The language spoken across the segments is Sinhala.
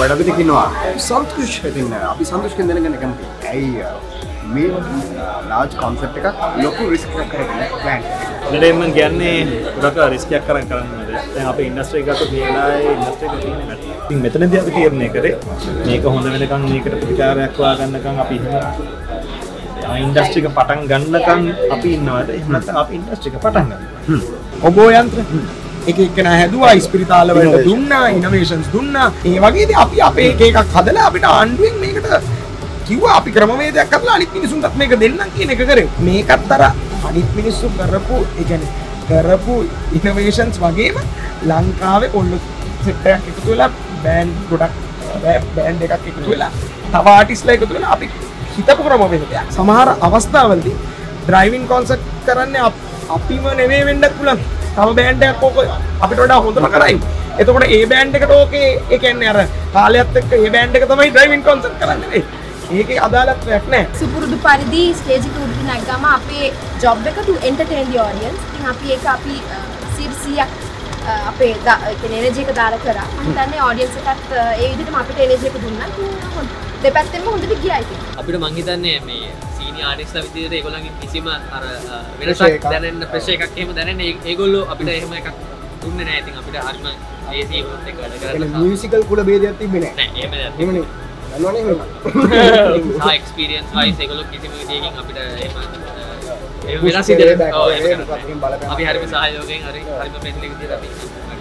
වඩපිට කියනවා සන්තුෂ් ඉතින් අපි සන්තුෂ් කියන දෙන කැමති. ඇයි මේ large concept එකක් ලොකු risk එකක් කරගෙන plan. ඒකෙන් මම කියන්නේ ගොඩක් risk එකක් කරන් කරන්නේ. දැන් අපේ industry එක ගත්තොත් මේලායේ industry එක තියෙන වැඩි. ඉතින් මෙතනදී අපි තීරණය කරේ මේක හොඳ වෙනකන් මේකට ප්‍රතිචාරයක් හොයාගන්නකම් අපි industry එක පටන් ගන්නකම් අපි ඉන්නවද? එහෙම නැත්නම් අපි industry එක පටන් ගන්නවා. ඔබෝ යන්ත්‍ර එක එක්කෙනා හැදුවා ස්පිරිතාල වලට දුන්නා ඉනෝවේෂන්ස් දුන්නා ඒ වගේදී අපි අපේ එක එකක් හදලා අපිට ආණ්ඩුවෙන් මේකට කිව්වා අපි ක්‍රමවේදයක් කරලා අනිත් මිනිසුන්ටත් මේක දෙන්නම් කියන එක කරේ මේකත් අර අනිත් මිනිස්සු කරපු ඒ කියන්නේ කරපු ඉනෝවේෂන්ස් වගේම ලංකාවේ කොල්ල සෙට් එකක් එකතු වෙලා බෑන්ඩ් ගොඩක් බෑන්ඩ් එකක් එකතු වෙලා තව ආටිස්ලා එකතු වෙලා අපි හිතපු ක්‍රමවේදයක් සමහර අවස්ථාවලදී ඩ්‍රයිවිං කොන්සර්ට් කරන්නේ අපිම නෙවෙයි වෙන්නත් පුළුවන් තව බෑන්ඩ් එකක් ඕක අපිට වඩා හොඳම කරයි. එතකොට ඒ බෑන්ඩ් එකට ඕකේ ඒ කියන්නේ අර කාලයත් එක්ක ඒ බෑන්ඩ් එක තමයි ඩ්‍රයිවිං කොන්සර්ට් කරන්නේ. ඒකේ අදාළත්වයක් නැහැ. සුපුරුදු පරිදි ස්ටේජ් එකට උඩට නැග්ගම අපේ ජොබ් එක to entertain the audience. ඉතින් අපි ඒක අපි 100ක් අපේ එනර්ජි එක දාලා කරා. මම හිතන්නේ audience එකත් ඒ විදිහටම අපිට එනර්ජි එක දුන්නා. දෙපැත්තෙම හොඳට ගියා ඉතින්. අපිට මං හිතන්නේ මේ සීනියර් ආටිස්ට්ලා විදිහට ඒගොල්ලන්ගේ කිසිම අර වෙනසක් දැනෙන්න ප්‍රෙෂර් එකක් එහෙම දැනෙන්නේ ඒගොල්ලෝ අපිට එහෙම එකක් දුන්නේ නැහැ. ඉතින් අපිට හරිම ඒසී එකත් එක්ක වැඩ කරලා මියුසිකල් කුල භේදයක් තිබෙන්නේ නැහැ. නෑ එහෙම දෙයක්. එහෙමනේ. දන්නවනේ එහෙම. සා එක්ස්පීරියන්ස් වයිස් ඒගොල්ලෝ කිසිම විදියකින් අපිට එහෙම වෙනස් විදිහට අපි හරිම සහයෝගයෙන් හරිම ෆ්‍රෙන්ඩ්ලි විදිහට අපි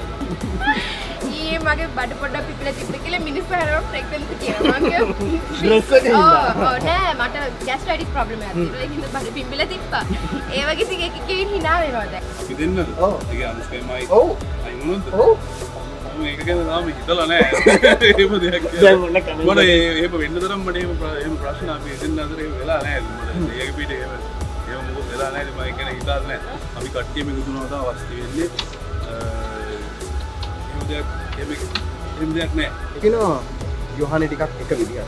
මගේ බඩ පොඩ්ඩක් පිපිලා තිබ්බ කියලා මිනිස්සු හැරෙන්න ප්‍රෙග්නන්ට් කියලා මම ඩ්‍රෙස් එකේ නෑ මට ગેස්ට්‍රයිටිස් ප්‍රොබ්ලම් එකක් තියෙනවා ඒකින්ද බඩ පිපිලා තිබ්බා ඒ වගේ සිග එකකින් hina වෙනවා දැන් අපි දෙන්නද ඒක අනුස්කේමයි ඔව් අයි මොනවද ඔව් මේක ගැන තාම හිතලා නෑ එහෙම දෙයක් දැන් මොන කමෙන්ට් මට එහෙම වෙන්න තරම් මට එහෙම ප්‍රශ්න අපි දෙන්න අතර එහෙම වෙලා නෑ මට ඒක පිට එහෙම මොකද වෙලා නෑ මම ඒක ගැන හිතලා නෑ අපි කට්ටියම එකතු වුණා තමයි වස්ති වෙන්නේ එහෙම දෙයක් නෑ කියනවා යොහානි ටිකක් එක විදියක්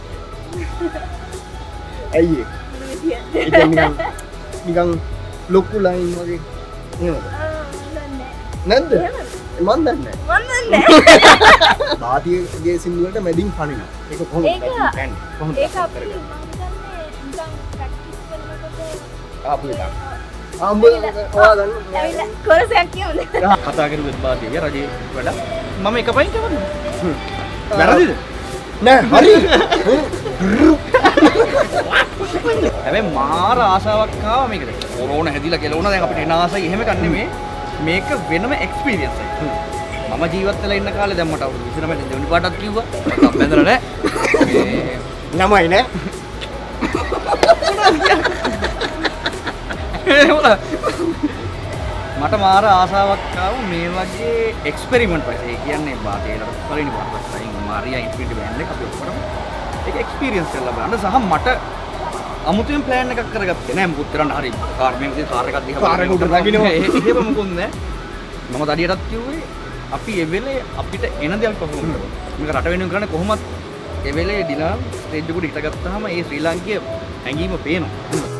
ඇයි ඒක නිකන් ලොකු ලයින් වගේ නේද නැද්ද මන් දන්නේ බාතියගේ සින්දු වලට මැදින් පනිනවා ඒක කොහොමද කොහොමද ඒක අපි මම හිතන්නේ නිකන් ප්‍රැක්ටිස් කරනකොට ආපු එක ආම්බ ඔයා දන්න ඇවිල්ලා කොරසයක් කියමුද කතා කරුවෙත් බාතිය රජේ වැඩ මම එක පයින් කරනවා වැරදිද නෑ හරි හැබැයි මාර ආසාවක් ආවා මේකට කොරෝනා හැදිලා කියලා දැන් අපිට එන ආසයි එහෙම එකක් නෙමෙයි මේක වෙනම එක්ස්පීරියන්ස් එකක් මම ජීවත් වෙලා ඉන්න කාලේ දැන් මට අවුරුදු 29 දෙවෙනි පාටත් කිව්වා මම බැඳලා නෑ නමයි නෑ මට මාර ආසාවක් ආව මේ වගේ එක්ස්පෙරිමන්ට් වගේ. ඒ කියන්නේ බාතේලට පළවෙනි පාරට සයින් මාරියා ඉන්ෆිනිටි බෑන්ඩ් එක අපි ඔක්කොම ඒක එක්ස්පීරියන්ස් කරලා බලන්න සහ මට අමුතුවෙන් ප්ලෑන් එකක් කරගත්තේ නෑ මොකද කරන්න හරි කාර් මේ විදිහට කාර් එකක් දිහා කාර් එක උඩ නගිනවා එහෙම මොකුත් නෑ මම දඩියටත් කිව්වේ අපි ඒ වෙලේ අපිට එන දේවල් කොහොමද මේක රට වෙනුවෙන් කරන්නේ කොහොමත් ඒ වෙලේ ඩිලාන් ස්ටේජ් එකට හිටගත්තාම ඒ ශ්‍රී ලාංකීය හැංගීම පේනවා